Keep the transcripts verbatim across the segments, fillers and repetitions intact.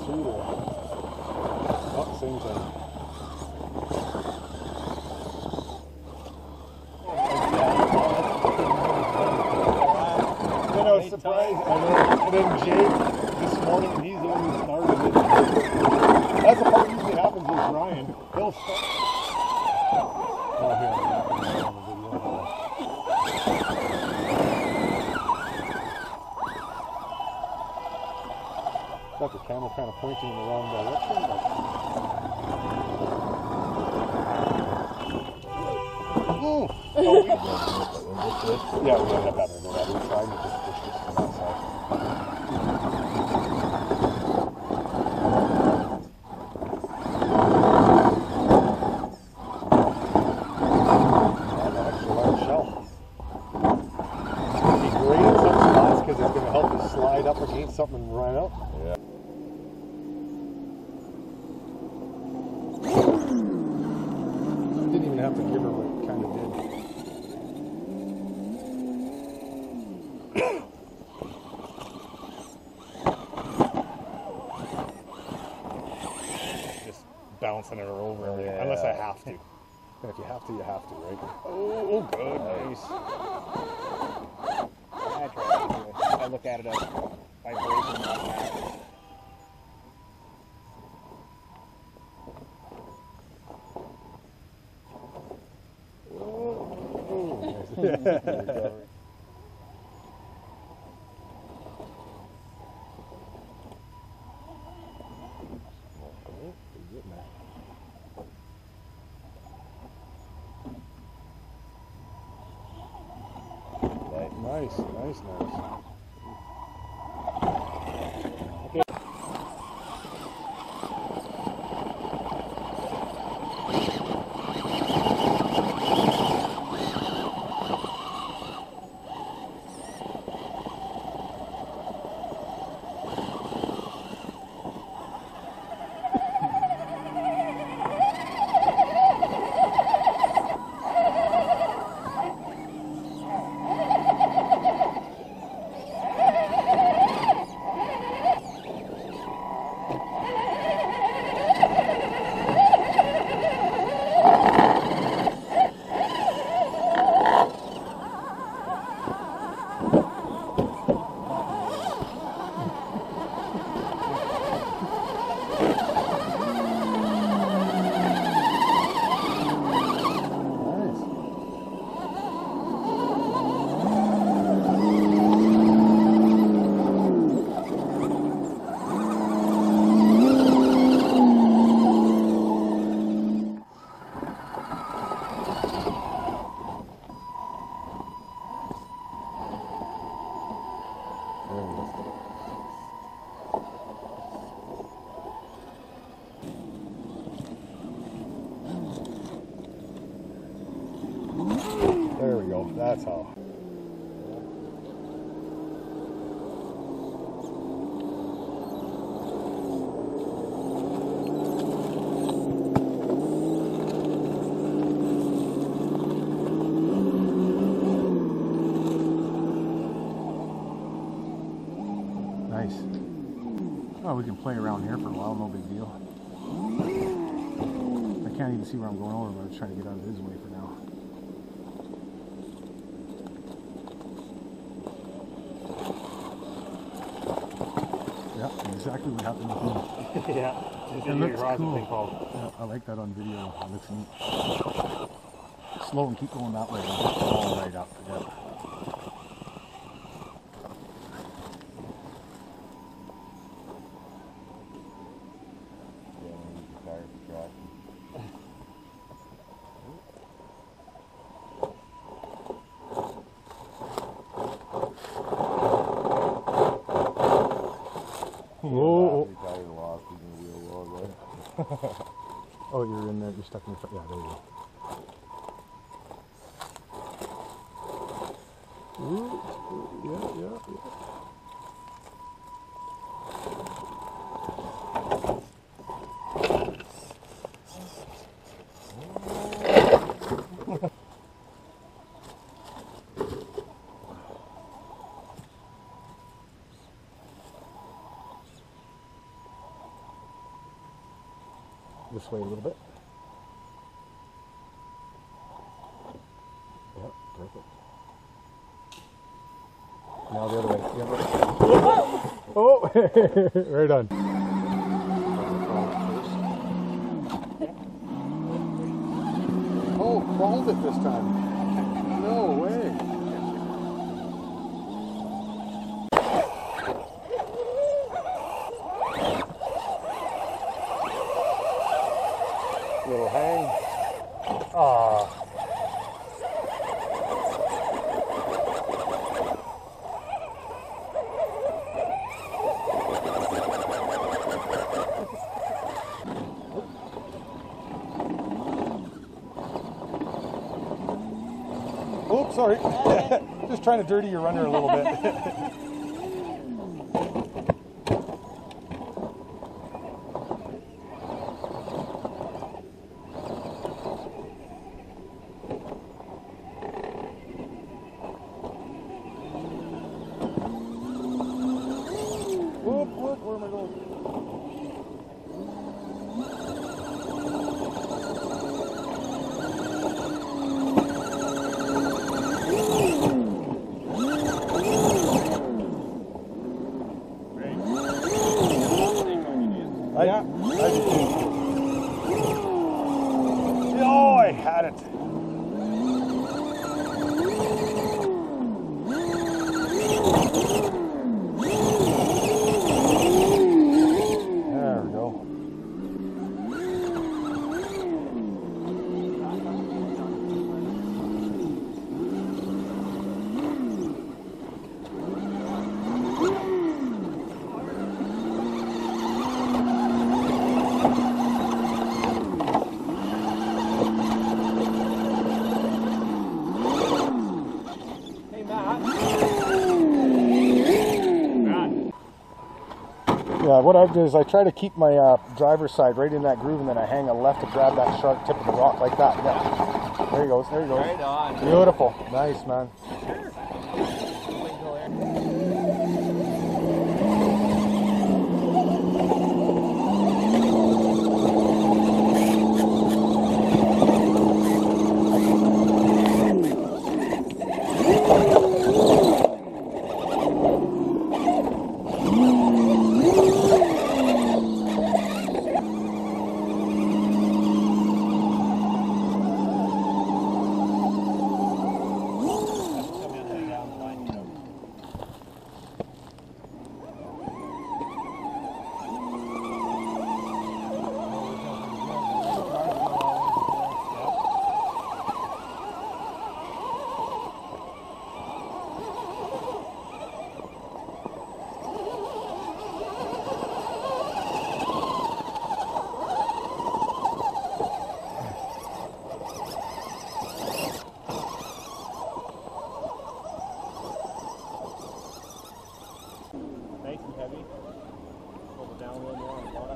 shoot or? Oh, same thing. Then I was surprised. I know. And then Jake this morning, he's the one who started it. That's the part that usually happens with Ryan. He'll start. Oh, here, I'm not going to show the video. Got the camera kind of pointing in the wrong direction, but. Mm. Oh, we... yeah, we ended up having to go that inside and just push this from outside. And an extra large shell. It's going to be great in some spots because it's going to help you slide up against something and run out. Yeah. Didn't even have to give her what it kind of did. Just bouncing her over, oh, yeah. Unless I have to. And if you have to, you have to, right? Oh, oh good, nice. I try to do it. I look at it as vibration, not matter. Yeah. Nice, nice, nice. Okay. There we go, that's how. Nice. Oh, we can play around here for a while, no big deal. I can't even see where I'm going over, but I'm trying to get out of his way for now. Yeah, exactly what happened with him. Yeah, it looks cool. Yeah, I like that on video. It looks neat. Slow and keep going that way. All right up. Yeah. Whoa. Oh, you're in there. You're stuck in the front. Yeah, there you go. Ooh, yeah, yeah, yeah. this way a little bit. Yep, perfect. Now the other way. The other way. Oh, right on. Oh, crawled it this time. No way. Little hang. Ah. Oops, sorry. Just trying to dirty your runner a little bit. Whoop, whoop, where am I going? Yeah, I did too. Oh, I had it. There we go. Yeah, what I do is I try to keep my uh, driver's side right in that groove, and then I hang a left to grab that sharp tip of the rock like that. Yeah. There he goes. There he goes. Right on. Beautiful. Nice, man. Nice and heavy. Hold it down a little more on the bottom.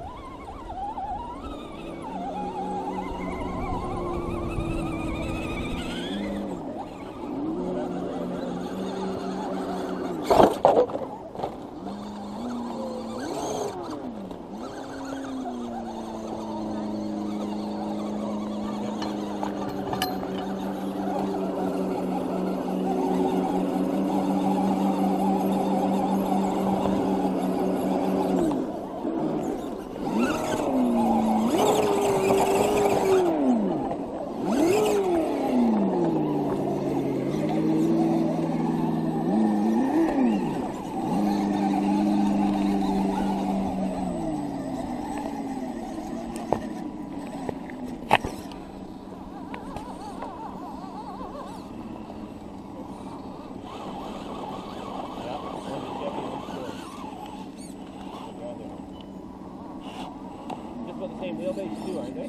Same wheelbase too, aren't they?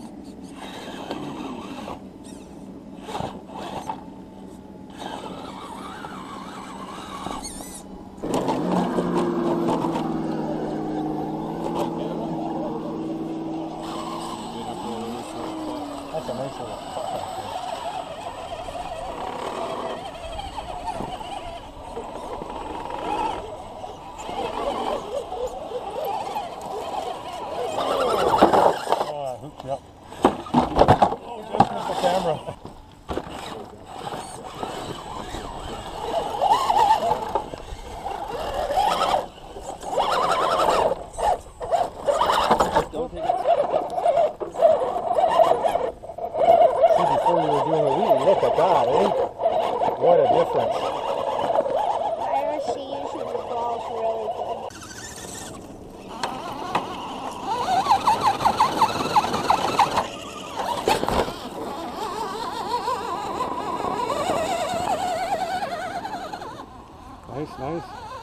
That's a nice little putt back there. Yep. Nice, nice.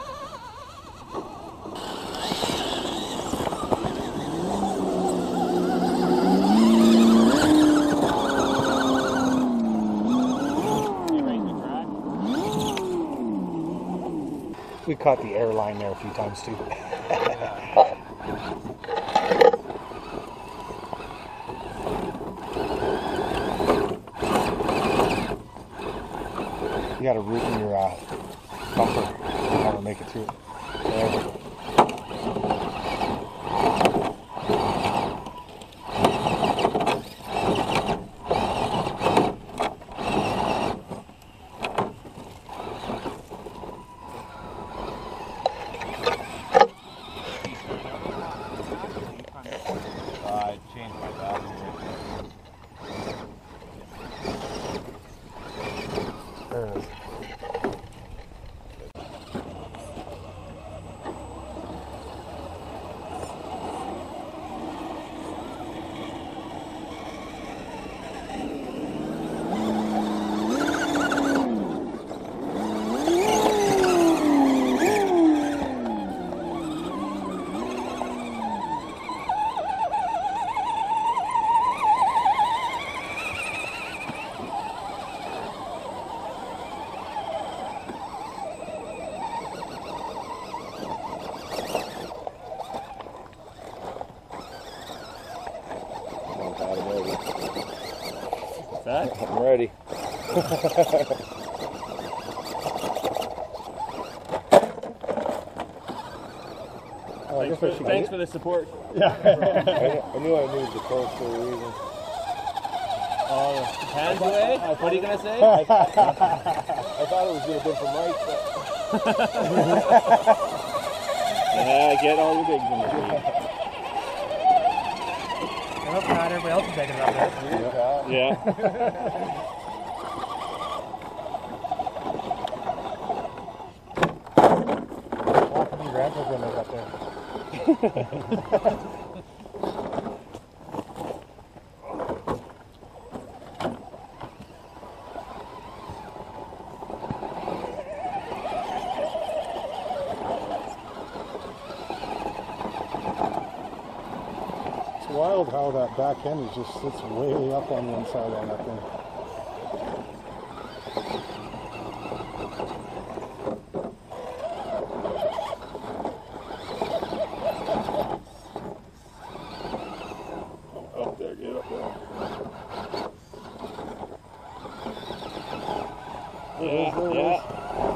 We caught the airline there a few times too. You got a root in your uh, bumper. You'll never make it through. There we go. I changed my battery. There it is. That? I'm ready. Oh, I thanks for, thanks for the support. Yeah. I, I knew I needed the close for a reason. Oh, hands away? What are you going to say? I, I thought it was going to be for Mike, but... Yeah, get all your big ones. I hope not everybody else is taking it up there. Yeah. yeah. Walking your grandpa's up there. It's wild how that back end is just sits way up on one side on that thing. Up there, get up there. Yeah, There it is, there it yeah. is.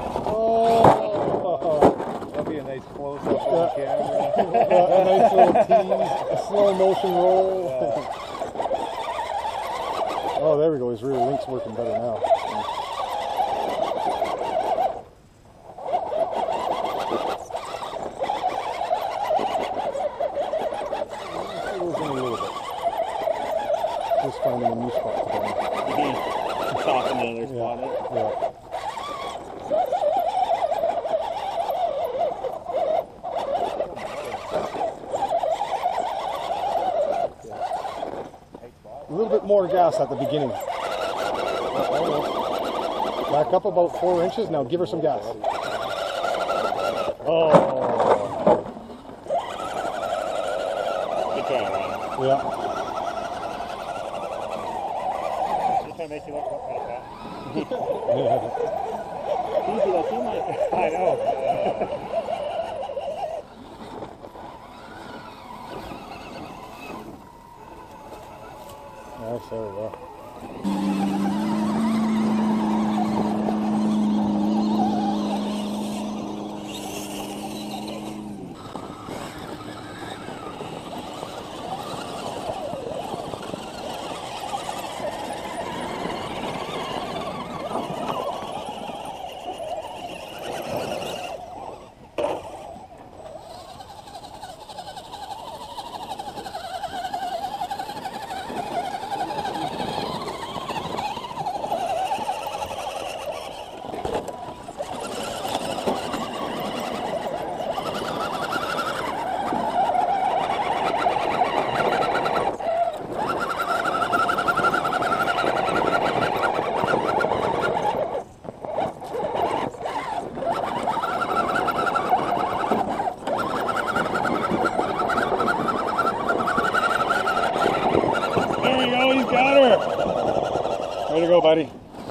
Oh! That'll be a nice close-up on camera. A nice little tease, a slow motion roll. Oh, there we go. His rear link's working better now. Losing a little bit. Just finding a new spot to go. Soften another spot. Yeah. Yeah. A little bit more gas at the beginning. Back up about four inches. Now give her some gas. Oh. Good try, Ryan. Yeah. Just trying to make you look like that. Easy, like you might. I know. Nice, there we go. buddy.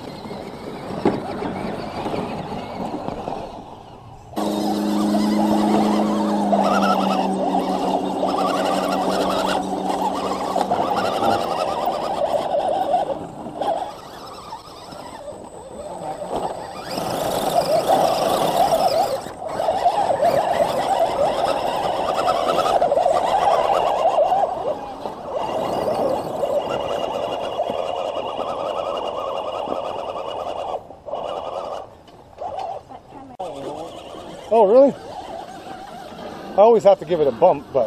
Oh, really? I always have to give it a bump, but...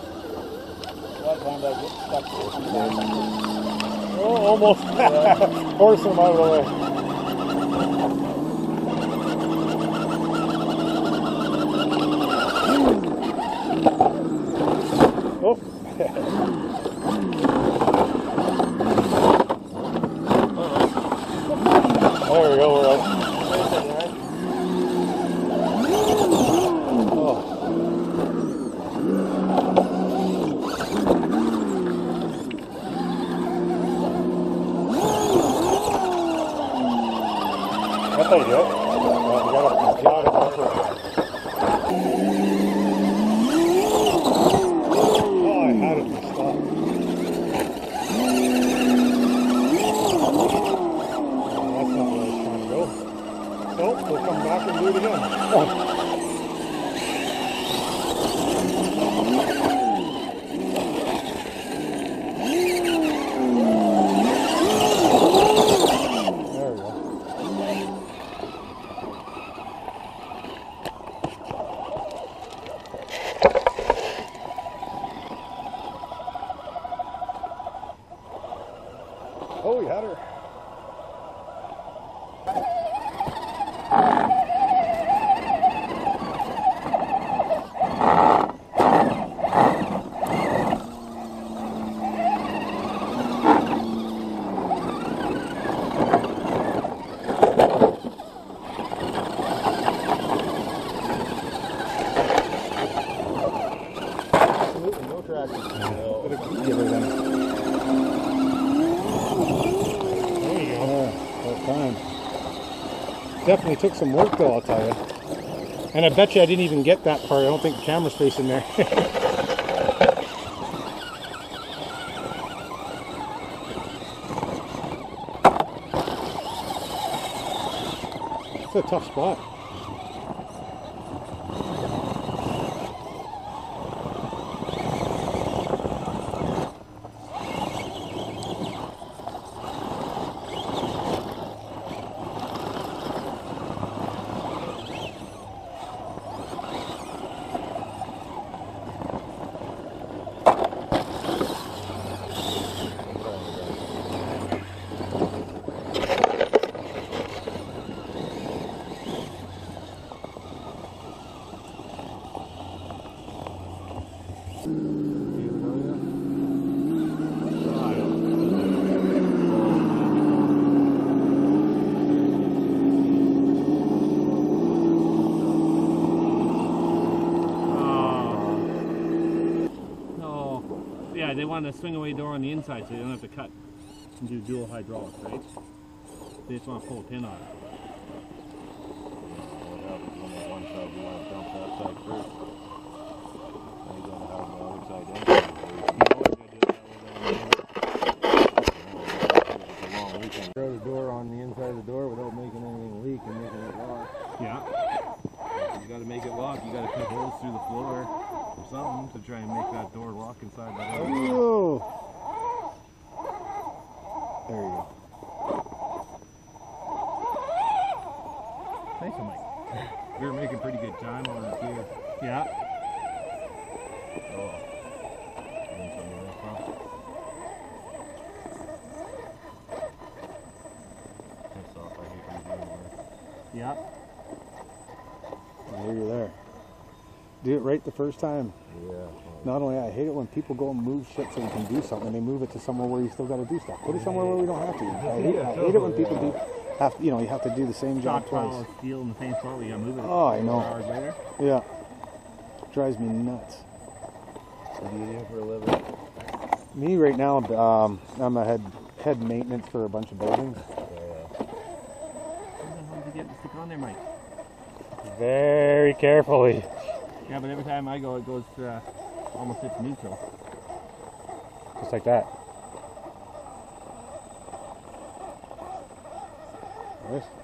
Oh, almost. Forcing him out of the way. Oh. There we go, we're out. That's how you do it. Well, you gotta, you gotta bumper it. Oh, I had it to stop. Oh, that's not where I was trying to go. So, we'll come back and do it again. Oh. Oh, we had her. Absolutely no traction. No. Give her them. Time. Definitely took some work though, I'll tell you. And I bet you I didn't even get that part. I don't think the camera's facing there. It's a tough spot. Yeah, they want a swing away door on the inside so they don't have to cut and do dual hydraulics, right? They just want to pull a pin on it. What happens when on one side you want to dump that side first? Then you're going to have the other side empty. It's a long weekend. Throw the door on the inside of the door without making anything leak and making it lock. Yeah. You got to make it lock. You got to cut holes through the floor or something to try and make that door lock inside that door. Oh. There you go. Thanks, Mike. We were making pretty good time on it too. Yeah. Oh. And some of that stuff. That's off. I hate redoing work. Yeah. There you're there. Do it right the first time. Yeah. Not only that, I hate it when people go and move shit so you can do something and they move it to somewhere where you still got to do stuff. Put it somewhere where we don't have to. I hate, I hate it when people do have to, you know, you have to do the same job twice. Stockpile of steel in the same spot, we got to move it. Oh, I know. Hours later. Yeah. Drives me nuts. What do you do for a living? Me right now, um, I'm a head head maintenance for a bunch of buildings. Okay. stick on there, Mike. Very carefully. Yeah, but every time I go, it goes uh, almost hits neutral. Just like that. Nice.